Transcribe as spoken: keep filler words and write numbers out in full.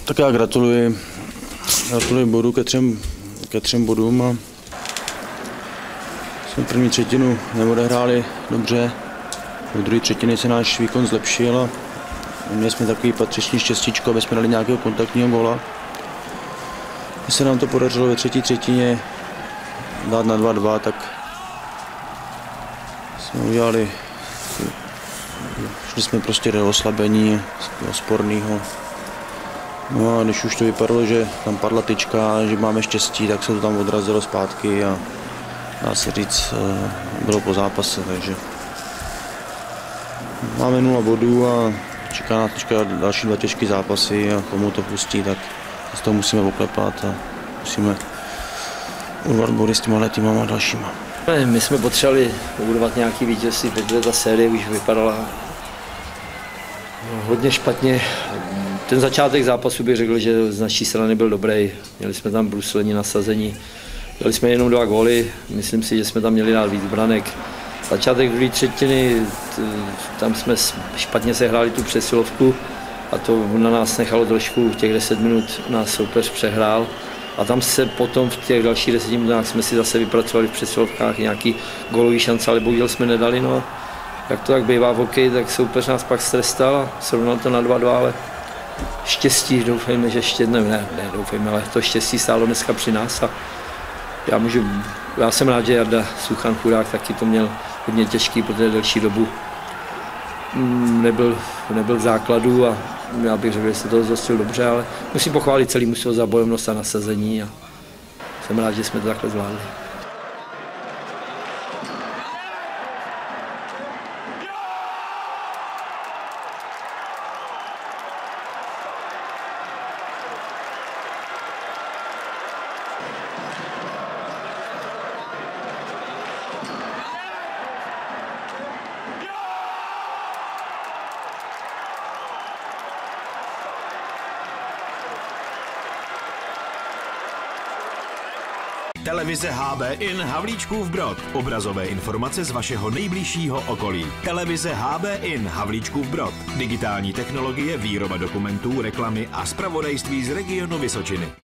Tak já gratuluji, gratuluji bodu ke třem, ke třem bodům a jsme první třetinu neodehráli dobře. V druhé třetině se náš výkon zlepšil a měli jsme takový patřičný štěstíčko, aby jsme dali nějakého kontaktního góla. Když se nám to podařilo ve třetí třetině dát na dva dva, tak jsme udělali, šli jsme prostě do oslabení sporného. No a když už to vypadalo, že tam padla tyčka, že máme štěstí, tak se to tam odrazilo zpátky a dá se říct, bylo po zápase, takže máme nula bodů a čeká nás teďka další dva těžké zápasy a komu to pustí, tak z toho musíme oklepat a musíme urvat body s těma týmama a dalšíma. My jsme potřebovali budovat nějaký vítězství, protože ta série už vypadala hodně špatně. Ten začátek zápasu bych řekl, že z naší strany byl dobrý. Měli jsme tam bruslení, nasazení. Dali jsme jenom dva góly, myslím si, že jsme tam měli dát víc branek. Začátek druhé třetiny, tam jsme špatně sehráli tu přesilovku a to na nás nechalo trošku, v těch deset minut nás soupeř přehrál. A tam se potom v těch dalších deseti minutách jsme si zase vypracovali v přesilovkách nějaký gólový šance, ale bohužel jsme nedali. No. Jak to tak bývá v hokeji, tak soupeř nás pak strestal a srovnal to na dva dva, ale štěstí, doufejme, že ještě ne, ne, ne doufejme, ale to štěstí stálo dneska při nás a já, můžu, já jsem rád, že Jarda Suchan chudák taky to měl hodně těžký, protože delší dobu nebyl, nebyl v základu a já bych řekl, že se toho zhostil dobře, ale musím pochválit celý mužstvo za bojovnost a nasazení a jsem rád, že jsme to takhle zvládli. Televize H B in Havlíčkův Brod. Obrazové informace z vašeho nejbližšího okolí. Televize H B in Havlíčkův Brod. Digitální technologie, výroba dokumentů, reklamy a zpravodajství z regionu Vysočiny.